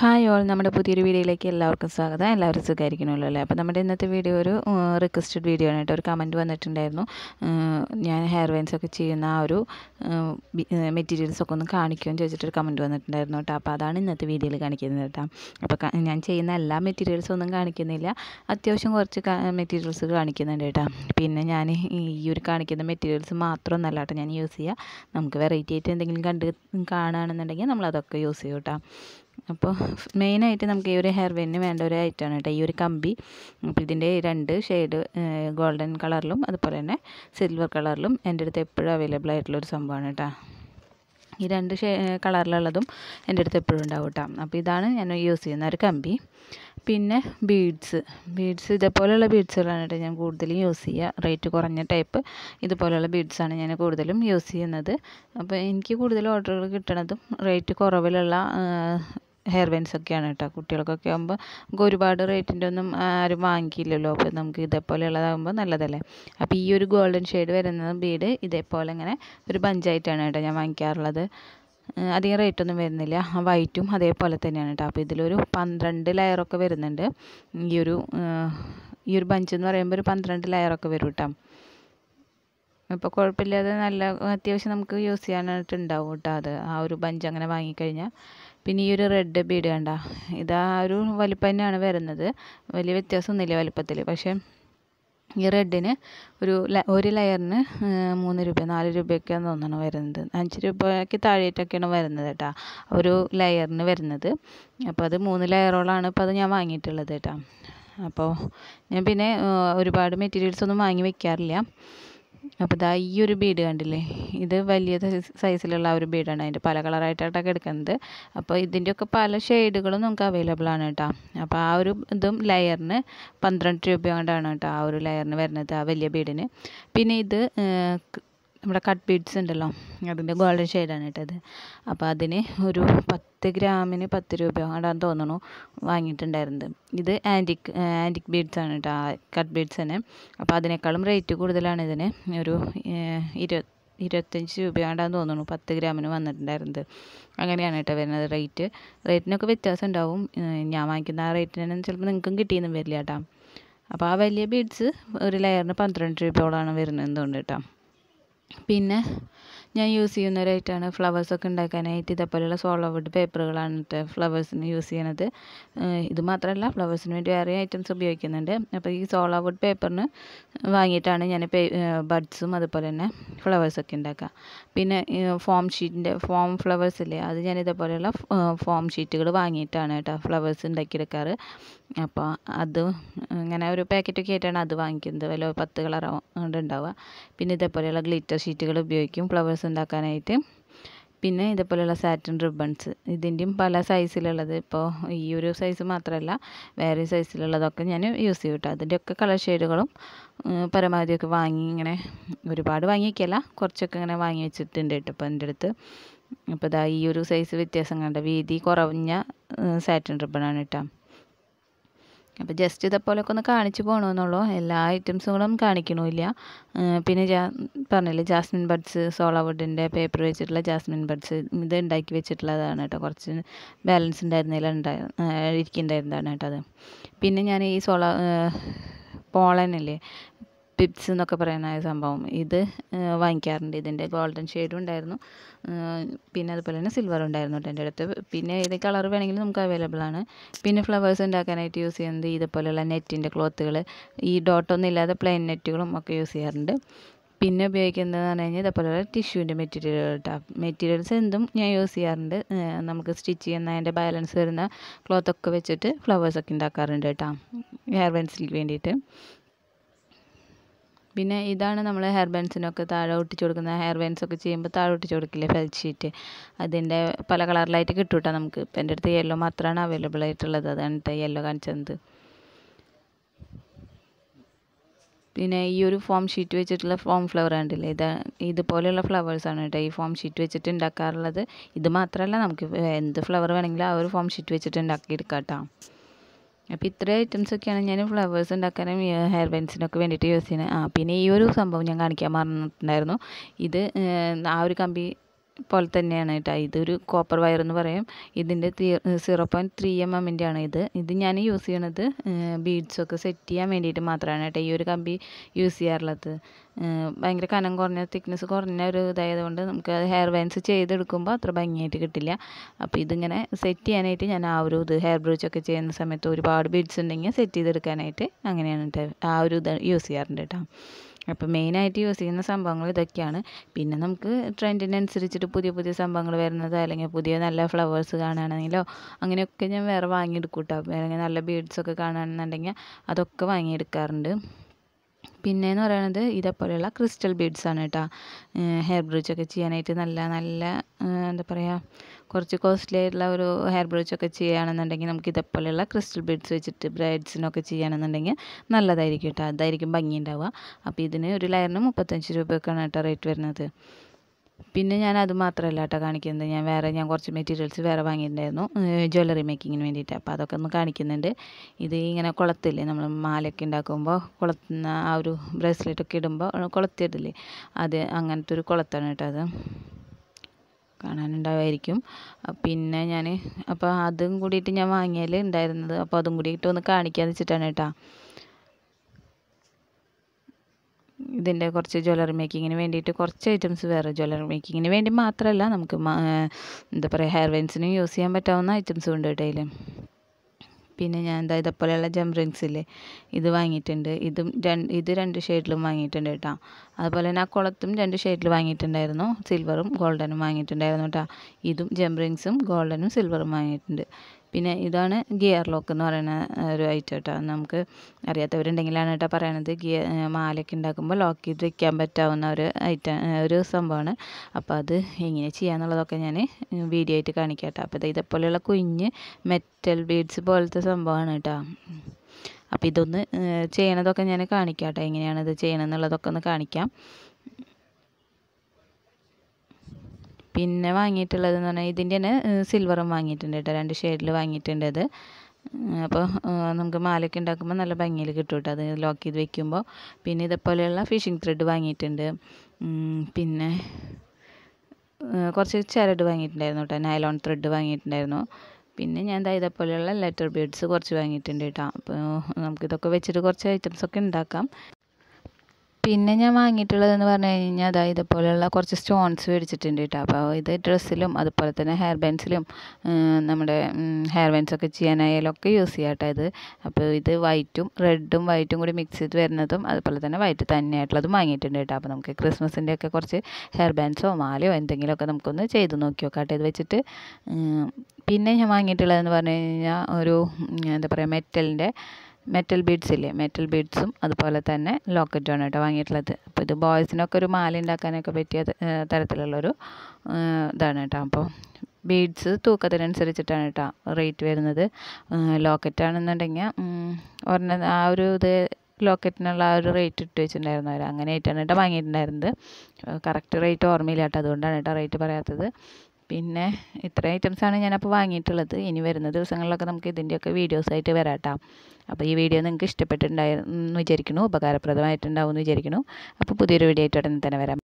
Hi all, നമ്മുടെ പുതിയൊരു വീഡിയോയിലേക്ക് എല്ലാവർക്കും സ്വാഗതം. എല്ലാവരും സുഖമായിരിക്കണമല്ലോ അല്ലേ? അപ്പോൾ നമ്മുടെ ഇന്നത്തെ വീഡിയോ ഒരു റിക്വസ്റ്റഡ് വീഡിയോ ആണ് കേട്ടോ. ഒരു കമൻറ്റ് വന്നിട്ടുണ്ടായിരുന്നു, ഞാൻ ഹെയർ വെൻസ് ഒക്കെ ചെയ്യുന്ന ആ ഒരു മെറ്റീരിയൽസൊക്കെ ഒന്ന് കാണിക്കുമെന്ന് ചോദിച്ചിട്ടൊരു കമൻറ്റ് വന്നിട്ടുണ്ടായിരുന്നു കേട്ടോ. അപ്പോൾ അതാണ് ഇന്നത്തെ വീഡിയോയിൽ കാണിക്കുന്നത് കേട്ടോ. അപ്പോൾ ഞാൻ ചെയ്യുന്ന എല്ലാ മെറ്റീരിയൽസും ഒന്നും കാണിക്കുന്നില്ല, അത്യാവശ്യം കുറച്ച് മെറ്റീരിയൽസ് കാണിക്കുന്നുണ്ട് കേട്ടോ. പിന്നെ ഞാൻ ഈ ഒരു കാണിക്കുന്ന മെറ്റീരിയൽസ് മാത്രമൊന്നല്ല കേട്ടോ ഞാൻ യൂസ് ചെയ്യുക. നമുക്ക് വെറൈറ്റി ആയിട്ട് എന്തെങ്കിലും കാണുകയാണെന്നുണ്ടെങ്കിൽ നമ്മളതൊക്കെ യൂസ് ചെയ്യും കേട്ടോ. അപ്പോൾ മെയിനായിട്ട് നമുക്ക് ഈ ഒരു ഹെയർ വെന്നിന് വേണ്ട ഒരു ഐറ്റമാണ് കേട്ടോ ഈ ഒരു കമ്പി. അപ്പോൾ ഇതിൻ്റെ രണ്ട് ഷെയ്ഡ്, ഗോൾഡൻ കളറിലും അതുപോലെ തന്നെ സിൽവർ കളറിലും എൻ്റെ അടുത്ത് എപ്പോഴും അവൈലബിൾ ആയിട്ടുള്ളൊരു സംഭവമാണ് കേട്ടോ. ഈ രണ്ട് കളറിലുള്ളതും എൻ്റെ അടുത്ത് എപ്പോഴും ഉണ്ടാവും കേട്ടോ. അപ്പോൾ ഇതാണ് ഞാൻ യൂസ് ചെയ്യുന്ന ഒരു കമ്പി. പിന്നെ ബീഡ്സ് ഇതേപോലെയുള്ള ബീഡ്സുകളാണ് കേട്ടോ ഞാൻ കൂടുതലും യൂസ് ചെയ്യുക. റേറ്റ് കുറഞ്ഞ ടൈപ്പ് ഇതുപോലെയുള്ള ബീഡ്സാണ് ഞാൻ കൂടുതലും യൂസ് ചെയ്യുന്നത്. അപ്പോൾ എനിക്ക് കൂടുതൽ ഓർഡറുകൾ കിട്ടണതും റേറ്റ് കുറവിലുള്ള ഹെയർ വെൻസ് ഒക്കെയാണ് കേട്ടോ. കുട്ടികൾക്കൊക്കെ ആകുമ്പോൾ നമുക്ക് ഒരുപാട് റേറ്റിൻ്റെ ഒന്നും ആരും വാങ്ങിക്കില്ലല്ലോ. അപ്പോൾ നമുക്ക് ഇതേപോലെയുള്ളതാകുമ്പോൾ നല്ലതല്ലേ. അപ്പോൾ ഈ ഒരു ഗോൾഡൻ ഷെയ്ഡ് വരുന്ന ബീഡ് ഇതേപോലെ ഇങ്ങനെ ഒരു ബഞ്ചായിട്ടാണ് കേട്ടോ ഞാൻ വാങ്ങിക്കാറുള്ളത്. അധികം റേറ്റൊന്നും വരുന്നില്ല. വൈറ്റും അതേപോലെ തന്നെയാണ് കേട്ടോ. അപ്പോൾ ഇതിലൊരു 12 ലെയറൊക്കെ വരുന്നുണ്ട്. ഈ ഒരു ബഞ്ച് എന്ന് പറയുമ്പോൾ ഒരു 12 ലെയറൊക്കെ വരും കേട്ടോ. അപ്പോൾ കുഴപ്പമില്ലാതെ നല്ല അത്യാവശ്യം നമുക്ക് യൂസ് ചെയ്യാനായിട്ടുണ്ടാവും കേട്ടോ അത്, ആ ഒരു ബഞ്ച് അങ്ങനെ വാങ്ങിക്കഴിഞ്ഞാൽ. പിന്നെ ഈ ഒരു റെഡ് ബീഡ് കണ്ട, ഇത് ആ ഒരു വലിപ്പം തന്നെയാണ് വരുന്നത്, വലിയ വ്യത്യാസമൊന്നുമില്ല വലിപ്പത്തിൽ. പക്ഷേ ഈ റെഡിന് ഒരു ലെയറിന് 3 രൂപ 4 രൂപയൊക്കെയാണ് തോന്നണം വരുന്നത്. 5 രൂപയ്ക്ക് താഴെയായിട്ടൊക്കെയാണ് വരുന്നത് കേട്ടോ ഒരു ലെയറിന് വരുന്നത്. അപ്പോൾ അത് 3 ലെയറോളാണ് ഇപ്പോൾ അത് ഞാൻ വാങ്ങിയിട്ടുള്ളത് കേട്ടോ. അപ്പോൾ ഞാൻ പിന്നെ ഒരുപാട് മെറ്റീരിയൽസൊന്നും വാങ്ങി വെക്കാറില്ല. അപ്പോൾ ഇതാ ഈ ഒരു ബീഡ് കണ്ടില്ലേ, ഇത് വലിയ സൈസിലുള്ള ആ ഒരു ബീഡാണ്. അതിൻ്റെ പല കളറായിട്ടൊക്കെ എടുക്കുന്നത്. അപ്പോൾ ഇതിൻ്റെയൊക്കെ പല ഷെയ്ഡുകളും നമുക്ക് അവൈലബിൾ ആണ് കേട്ടോ. അപ്പോൾ ആ ഒരു ഇതും ലെയറിന് 12 രൂപ കൊണ്ടാണ് കേട്ടോ ആ ഒരു ലെയറിന് വരുന്നത്, ആ വലിയ ബീഡിന്. പിന്നെ ഇത് നമ്മുടെ കട്ട് ബീഡ്സ് ഉണ്ടല്ലോ, അതിൻ്റെ ഗോൾഡൻ ഷെയ്ഡാണ് കേട്ടത്. അപ്പോൾ അതിന് ഒരു 10 ഗ്രാമിന് 10 രൂപ കൊണ്ടാന്ന് തോന്നുന്നു വാങ്ങിയിട്ടുണ്ടായിരുന്നത്. ഇത് ആൻറ്റിക് ബീഡ്സ് ആണ് കേട്ടോ, കട്ട് ബീഡ്സ് തന്നെ. അപ്പോൾ അതിനേക്കാളും റേറ്റ് കൂടുതലാണ് ഇതിന്. ഒരു 25 രൂപ കൊണ്ടാന്ന് തോന്നുന്നു 10 ഗ്രാമിന് വന്നിട്ടുണ്ടായിരുന്നത്. അങ്ങനെയാണ് കേട്ടോ വരുന്നത് റേറ്റിനൊക്കെ വ്യത്യാസം ഉണ്ടാവും. ഞാൻ വാങ്ങിക്കുന്ന ആ റേറ്റിന് ചിലപ്പോൾ നിങ്ങൾക്കും കിട്ടിയെന്നും വരില്ല കേട്ടോ. അപ്പോൾ ആ വലിയ ബീഡ്സ് ഒരു ലെയറിന് 12 രൂപയോളാണ് വരുന്നതുകൊണ്ട് കേട്ടോ. പിന്നെ ഞാൻ യൂസ് ചെയ്യുന്ന ഒരു ഐറ്റമാണ് ഫ്ലവേഴ്സൊക്കെ ഉണ്ടാക്കാനായിട്ട് ഇതേപോലെയുള്ള സോളോ വുഡ് പേപ്പറുകളാണ് കേട്ടോ ഫ്ലവേഴ്സിന് യൂസ് ചെയ്യണത്. ഇത് മാത്രമല്ല, ഫ്ലവേഴ്സിന് വേണ്ടി വേറെ ഐറ്റംസ് ഉപയോഗിക്കുന്നുണ്ട്. അപ്പോൾ ഈ സോളോ വുഡ് പേപ്പറിന് വാങ്ങിയിട്ടാണ് ഞാൻ ബഡ്സും അതുപോലെ തന്നെ ഫ്ലവേഴ്സൊക്കെ ഉണ്ടാക്കുക. പിന്നെ ഫോം ഫ്ലവേഴ്സ് ഇല്ലേ, അത് ഞാൻ ഇതേപോലെയുള്ള ഫോം ഷീറ്റുകൾ വാങ്ങിയിട്ടാണ് കേട്ടോ ഫ്ലവേഴ്സ് ഉണ്ടാക്കിയെടുക്കാറ്. അപ്പോൾ അത് ഇങ്ങനെ ഒരു പാക്കറ്റൊക്കെ ആയിട്ടാണ് അത് വാങ്ങിക്കുന്നത്, വല്ല 10 കളർ കൊണ്ട് ഉണ്ടാവുക. പിന്നെ ഇതേപോലെയുള്ള ഗ്ലിറ്റർ ഷീറ്റുകൾ ഉപയോഗിക്കും ഫ്ലവേഴ്സ് ഉണ്ടാക്കാനായിട്ട്. പിന്നെ ഇതേപോലെയുള്ള സാറ്റിൻ റിബൺസ്, ഇതിൻ്റെയും പല സൈസിലുള്ളത്, ഇപ്പോൾ ഈ ഒരു സൈസ് മാത്രമല്ല വേറെ സൈസിലുള്ളതൊക്കെ ഞാൻ യൂസ് ചെയ്യും കേട്ടോ. അതിൻ്റെയൊക്കെ കളർ ഷെയ്ഡുകളും പരമാവധിയൊക്കെ വാങ്ങി, ഇങ്ങനെ ഒരുപാട് വാങ്ങിക്കല്ല, കുറച്ചൊക്കെ ഇങ്ങനെ വാങ്ങി വെച്ചിട്ടുണ്ട് കേട്ടോ ഇപ്പോൾ എൻ്റെ അടുത്ത്. അപ്പോൾ ഇതാ ഈ ഒരു സൈസ് വ്യത്യാസം കണ്ട, വീതി കുറഞ്ഞ സാറ്റിൻ റിബണാണ് കേട്ടോ. അപ്പോൾ ജസ്റ്റ് ഇതേപോലെയൊക്കെ ഒന്ന് കാണിച്ചു പോകണമെന്നുള്ളൂ, എല്ലാ ഐറ്റംസുകളും കാണിക്കണമില്ല. പിന്നെ പറഞ്ഞില്ലേ ജാസ്മിൻ ബഡ്സ്, സോളോ വുഡിൻ്റെ പേപ്പർ വെച്ചിട്ടുള്ള ജാസ്മിൻ ബഡ്സ്, ഇത് ഉണ്ടാക്കി വെച്ചിട്ടുള്ളതാണ് കേട്ടോ. കുറച്ച് ബാലൻസ് ഇരിക്കുന്നുണ്ടായിരുന്നതാണ് കേട്ടോ അത്. പിന്നെ ഞാൻ ഈ പോളനല്ലേ, പിപ്സ് എന്നൊക്കെ പറയുന്ന സംഭവം, ഇത് വാങ്ങിക്കാറുണ്ട്. ഇതിൻ്റെ ഗോൾഡൻ ഷെയ്ഡും ഉണ്ടായിരുന്നു, പിന്നെ അതുപോലെ തന്നെ സിൽവർ ഉണ്ടായിരുന്നു കേട്ടോ എൻ്റെ അടുത്ത്. പിന്നെ ഏത് കളർ വേണമെങ്കിലും നമുക്ക് അവൈലബിൾ ആണ്. പിന്നെ ഫ്ലവേഴ്സ് ഉണ്ടാക്കാനായിട്ട് യൂസ് ചെയ്യുന്നത് ഇതുപോലെയുള്ള നെറ്റിൻ്റെ ക്ലോത്തുകൾ, ഈ ഡോട്ടൊന്നും ഇല്ലാതെ പ്ലെയിൻ നെറ്റുകളും ഒക്കെ യൂസ് ചെയ്യാറുണ്ട്. പിന്നെ ഉപയോഗിക്കുന്നതെന്ന് പറഞ്ഞു കഴിഞ്ഞാൽ ഇതേപോലെയുള്ള ടിഷ്യൂവിൻ്റെ മെറ്റീരിയലുകൾ കേട്ടോ. മെറ്റീരിയൽസ് എന്തും ഞാൻ യൂസ് ചെയ്യാറുണ്ട്. നമുക്ക് സ്റ്റിച്ച് ചെയ്യുന്ന അതിൻ്റെ ബാലൻസ് വരുന്ന ക്ലോത്തൊക്കെ വെച്ചിട്ട് ഫ്ലവേഴ്സൊക്കെ ഉണ്ടാക്കാറുണ്ട് കേട്ടോ ഹെയർ ബാൻഡ്സിലേക്ക് വേണ്ടിയിട്ട്. പിന്നെ ഇതാണ് നമ്മൾ ഹെയർ ബാൻഡ്സിനൊക്കെ താഴെ ഒട്ടിച്ച് കൊടുക്കുന്ന, ഹെയർ ബാൻഡ്സൊക്കെ ചെയ്യുമ്പോൾ താഴെ ഒട്ടിച്ച് കൊടുക്കില്ലേ ഫെൽറ്റ് ഷീറ്റ്, അതിൻ്റെ പല കളറിലായിട്ട് കിട്ടും കേട്ടോ നമുക്ക്. ഇപ്പം എൻ്റെ അടുത്ത് യെല്ലോ മാത്രമാണ് അവൈലബിൾ ആയിട്ടുള്ളത്, അതാണ് കേട്ടോ യെല്ലോ കാണിച്ചത്. പിന്നെ ഈ ഒരു ഫോം ഷീറ്റ് വെച്ചിട്ടുള്ള ഫോം ഫ്ലവർ കണ്ടില്ലേ, ഇതുപോലെയുള്ള ഫ്ലവേഴ്സാണ് കേട്ടോ ഈ ഫോം ഷീറ്റ് വെച്ചിട്ട് ഉണ്ടാക്കാറുള്ളത്. ഇത് മാത്രമല്ല, നമുക്ക് എന്ത് ഫ്ലവർ വേണമെങ്കിലും ആ ഒരു ഫോം ഷീറ്റ് വെച്ചിട്ട് ഉണ്ടാക്കിയെടുക്കാം കേട്ടോ. അപ്പോൾ ഇത്രയും ഐറ്റംസൊക്കെയാണ് ഞാൻ ഫ്ലവേഴ്സ് ഉണ്ടാക്കാനും ഹെയർ ബാൻഡ്സിനൊക്കെ വേണ്ടിയിട്ട് യൂസ് ചെയ്യുന്നത്. പിന്നെ ഈ ഒരു സംഭവം ഞാൻ കാണിക്കാൻ മറന്നിട്ടുണ്ടായിരുന്നു. ഇത് ആ ഒരു കമ്പി പോലെ തന്നെയാണ് കേട്ടോ. ഇതൊരു കോപ്പർ വയർ എന്ന് പറയും. ഇതിൻ്റെ 0.3 mm ആണ് ഇത് ഞാൻ യൂസ് ചെയ്യണത് ബീഡ്സൊക്കെ സെറ്റ് ചെയ്യാൻ വേണ്ടിയിട്ട് മാത്രമാണ് കേട്ടോ ഈ ഒരു കമ്പി യൂസ് ചെയ്യാറുള്ളത്. ഭയങ്കര കനം കുറഞ്ഞ തിക്നെസ് കുറഞ്ഞ ഒരു ഇതായതുകൊണ്ട് നമുക്ക് ഹെയർ ബാൻഡ്സ് ചെയ്തെടുക്കുമ്പോൾ അത്ര ഭംഗിയായിട്ട് കിട്ടില്ല. അപ്പോൾ ഇതിങ്ങനെ സെറ്റ് ചെയ്യാനായിട്ട് ഞാൻ ആ ഒരു ഹെയർ ബ്രൂച്ചൊക്കെ ചെയ്യുന്ന സമയത്ത് ഒരുപാട് ബീഡ്സ് ഉണ്ടെങ്കിൽ സെറ്റ് ചെയ്തെടുക്കാനായിട്ട് അങ്ങനെയാണ് കേട്ടോ ആ ഒരു ഇത് യൂസ് ചെയ്യാറുണ്ട് കേട്ടോ. അപ്പോൾ മെയിനായിട്ട് യൂസ് ചെയ്യുന്ന സംഭവങ്ങൾ ഇതൊക്കെയാണ്. പിന്നെ നമുക്ക് ട്രെൻഡിനനുസരിച്ചിട്ട് പുതിയ പുതിയ സംഭവങ്ങൾ വരുന്നത്, അല്ലെങ്കിൽ പുതിയ നല്ല ഫ്ലവേഴ്സ് കാണുകയാണെങ്കിലോ അങ്ങനെയൊക്കെ ഞാൻ വേറെ വാങ്ങിയെടുക്കും കേട്ടോ. അല്ലെങ്കിൽ നല്ല ബീഡ്സൊക്കെ കാണുകയാണെന്നുണ്ടെങ്കിൽ അതൊക്കെ വാങ്ങിയെടുക്കാറുണ്ട്. പിന്നെയെന്ന് പറയുന്നത് ഇതേപോലെയുള്ള ക്രിസ്റ്റൽ ബീഡ്സ് ആണ് കേട്ടോ. ഹെയർ ബ്രൂച്ചൊക്കെ ചെയ്യാനായിട്ട് നല്ല നല്ല എന്താ പറയുക, കുറച്ച് കോസ്റ്റ്ലി ആയിട്ടുള്ള ഒരു ഹെയർ ബ്രൂച്ചൊക്കെ ചെയ്യുകയാണെന്നുണ്ടെങ്കിൽ നമുക്ക് ഇതേപോലെയുള്ള ക്രിസ്റ്റൽ ബീഡ്സ് വെച്ചിട്ട് ബ്രൈഡ്സിനൊക്കെ ചെയ്യുകയാണെന്നുണ്ടെങ്കിൽ നല്ലതായിരിക്കും കേട്ടോ. അതായിരിക്കും ഭംഗി ഉണ്ടാവുക. അപ്പോൾ ഇതിന് ഒരു ലെയറിന് 35 രൂപയൊക്കെയാണ് കേട്ടോ റേറ്റ് വരുന്നത്. പിന്നെ ഞാൻ അത് മാത്രമല്ല കേട്ടോ കാണിക്കുന്നത്, ഞാൻ കുറച്ച് മെറ്റീരിയൽസ് വേറെ വാങ്ങിയിട്ടുണ്ടായിരുന്നു ജ്വല്ലറി മേക്കിങ്ങിന് വേണ്ടിയിട്ട്. അപ്പോൾ അതൊക്കെ ഒന്ന് കാണിക്കുന്നുണ്ട്. ഇത് ഇങ്ങനെ കുളത്തില്ലേ, നമ്മൾ മാലയൊക്കെ ഉണ്ടാക്കുമ്പോൾ കുളത്തുന്ന ആ ഒരു ബ്രേസ്ലെറ്റൊക്കെ ഇടുമ്പോൾ കുളത്തിയിടില്ലേ, അത് അങ്ങനത്തെ ഒരു കുളത്താണ് കേട്ടോ. അത് കാണാനുണ്ടാവുമായിരിക്കും. പിന്നെ അപ്പോൾ അതും കൂടിയിട്ട് ഞാൻ വാങ്ങിയാൽ ഉണ്ടായിരുന്നത്, അപ്പോൾ അതും കൂടിയിട്ട് ഒന്ന് കാണിക്കാമെന്ന് വെച്ചിട്ടാണ് കേട്ടോ. ഇതിൻ്റെ കുറച്ച് ജ്വല്ലറി മേക്കിങ്ങിന് വേണ്ടിയിട്ട് കുറച്ച് ഐറ്റംസ് വേറെ ജ്വല്ലറി മേക്കിങ്ങിന് വേണ്ടി മാത്രമല്ല, നമുക്ക് എന്താ പറയുക ഹെയർ ബാൻഡ്സിനും യൂസ് ചെയ്യാൻ പറ്റാവുന്ന ഐറ്റംസും ഉണ്ട് കേട്ടോ അതിൽ. പിന്നെ ഞാൻ ഇതേപോലെയുള്ള ജം റിങ്സ് ഇല്ലേ, ഇത് വാങ്ങിയിട്ടുണ്ട്. ഇത് 2 ഷെയ്ഡിലും വാങ്ങിയിട്ടുണ്ട് കേട്ടോ. അതുപോലെ തന്നെ ആ കുളത്തും 2 ഷെയ്ഡിൽ വാങ്ങിയിട്ടുണ്ടായിരുന്നു, സിൽവറും ഗോൾഡനും വാങ്ങിയിട്ടുണ്ടായിരുന്നു കേട്ടോ. ഇതും ജം റിങ്സും ഗോൾഡനും സിൽവറും വാങ്ങിയിട്ടുണ്ട്. പിന്നെ ഇതാണ് ഗിയർ ലോക്ക് എന്ന് പറയുന്ന ഒരു ഐറ്റം കേട്ടോ. നമുക്ക് അറിയാത്തവരുണ്ടെങ്കിലാണ് കേട്ടോ പറയണത്. മാലയൊക്കെ ഉണ്ടാക്കുമ്പോൾ ലോക്ക് ചെയ്ത് വെക്കാൻ പറ്റാവുന്ന ഒരു സംഭവമാണ്. അപ്പോൾ അത് എങ്ങനെ ചെയ്യാന്നുള്ളതൊക്കെ ഞാൻ വീഡിയോ ആയിട്ട് കാണിക്കാം കേട്ടോ. അപ്പോൾ ഇതേപോലെയുള്ള കുഞ്ഞ് മെറ്റൽ ബീഡ്സ് പോലത്തെ സംഭവമാണ് കേട്ടോ. അപ്പോൾ ഇതൊന്ന് ചെയ്യണതൊക്കെ ഞാൻ കാണിക്കാം കേട്ടോ, എങ്ങനെയാണിത് ചെയ്യണമെന്നുള്ളതൊക്കെ ഒന്ന് കാണിക്കാം. പിന്നെ വാങ്ങിയിട്ടുള്ളതെന്ന് പറഞ്ഞാൽ ഇതിൻ്റെ തന്നെ സിൽവറും വാങ്ങിയിട്ടുണ്ട് കേട്ടോ. 2 ഷെയ്ഡിൽ വാങ്ങിയിട്ടുണ്ട് അത്. അപ്പോൾ നമുക്ക് മാലയൊക്കെ ഉണ്ടാക്കുമ്പോൾ നല്ല ഭംഗിയിൽ കിട്ടും കേട്ടോ അത് ലോക്ക് ചെയ്ത് വെക്കുമ്പോൾ. പിന്നെ ഇതേപോലെയുള്ള ഫിഷിംഗ് ത്രെഡ് വാങ്ങിയിട്ടുണ്ട്. പിന്നെ കുറച്ച് ചരട് വാങ്ങിയിട്ടുണ്ടായിരുന്നു കേട്ടോ, നൈലോൺ ത്രെഡ് വാങ്ങിയിട്ടുണ്ടായിരുന്നു. പിന്നെ ഞാൻ ഇതേപോലെയുള്ള ലെറ്റർ ബീഡ്സ് കുറച്ച് വാങ്ങിയിട്ടുണ്ട് കേട്ടോ. അപ്പോൾ നമുക്കിതൊക്കെ വെച്ചിട്ട് കുറച്ച് ഐറ്റംസൊക്കെ ഉണ്ടാക്കാം. പിന്നെ ഞാൻ വാങ്ങിയിട്ടുള്ളതെന്ന് പറഞ്ഞു കഴിഞ്ഞാൽ ഇതേപോലെയുള്ള കുറച്ച് സ്റ്റോൺസ് മേടിച്ചിട്ടുണ്ട് കേട്ടോ. അപ്പോൾ ഇത് ഡ്രസ്സിലും അതുപോലെ തന്നെ ഹെയർ ബാൻഡ്സിലും നമ്മുടെ ഹെയർ ബാൻഡ്സൊക്കെ ചെയ്യാനായാലൊക്കെ യൂസ് ചെയ്യാം കേട്ടോ ഇത്. അപ്പോൾ ഇത് റെഡും വൈറ്റും കൂടി മിക്സ് ചെയ്ത് വരുന്നതും അതുപോലെ തന്നെ വൈറ്റ് തന്നെയായിട്ടുള്ളതും വാങ്ങിയിട്ടുണ്ട് കേട്ടോ. അപ്പോൾ നമുക്ക് ക്രിസ്മസിൻ്റെ ഒക്കെ കുറച്ച് ഹെയർ ബാൻഡ്സോ മാലയോ എന്തെങ്കിലുമൊക്കെ നമുക്കൊന്ന് ചെയ്ത് നോക്കി നോക്കാം കേട്ടോ ഇത് വെച്ചിട്ട്. പിന്നെ ഞാൻ വാങ്ങിയിട്ടുള്ളതെന്ന് പറഞ്ഞു കഴിഞ്ഞാൽ ഒരു എന്താ പറയുക മെറ്റൽ ബീഡ്സ് ഇല്ലേ, മെറ്റൽ ബീഡ്സും അതുപോലെ തന്നെ ലോക്കറ്റുമാണ് കേട്ടോ വാങ്ങിയിട്ടുള്ളത്. അപ്പോൾ ഇത് ബോയ്സിനൊക്കെ ഒരു മാല ഉണ്ടാക്കാനൊക്കെ പറ്റിയ തരത്തിലുള്ളൊരു ഇതാണ് കേട്ടോ. അപ്പോൾ ബീഡ്സ് തൂക്കത്തിനനുസരിച്ചിട്ടാണ് കേട്ടോ റേറ്റ് വരുന്നത്. ലോക്കറ്റാണെന്നുണ്ടെങ്കിൽ ആ ഒരു ലോക്കറ്റിനുള്ള ആ ഒരു റേറ്റ് ഇട്ട് വെച്ചിട്ടുണ്ടായിരുന്നു അവർ, അങ്ങനെയായിട്ടാണ് കേട്ടോ വാങ്ങിയിട്ടുണ്ടായിരുന്നത്. കറക്റ്റ് റേറ്റ് ഓർമ്മയില്ല കേട്ടോ, അതുകൊണ്ടാണ് കേട്ടോ റേറ്റ് പറയാത്തത്. പിന്നെ ഇത്ര ഐറ്റംസാണ് ഞാനപ്പോൾ വാങ്ങിയിട്ടുള്ളത്. ഇനി വരുന്ന ദിവസങ്ങളിലൊക്കെ നമുക്ക് ഇതിൻ്റെയൊക്കെ വീഡിയോസായിട്ട് വരാം കേട്ടോ. അപ്പോൾ ഈ വീഡിയോ നിങ്ങൾക്ക് ഇഷ്ടപ്പെട്ടിട്ടുണ്ടായിരുന്നു വിചാരിക്കുന്നു, ഉപകാരപ്രദമായിട്ടുണ്ടാവും എന്ന് വിചാരിക്കുന്നു. അപ്പോൾ പുതിയൊരു വീഡിയോ ആയിട്ട് ഉടനെ തന്നെ വരാം.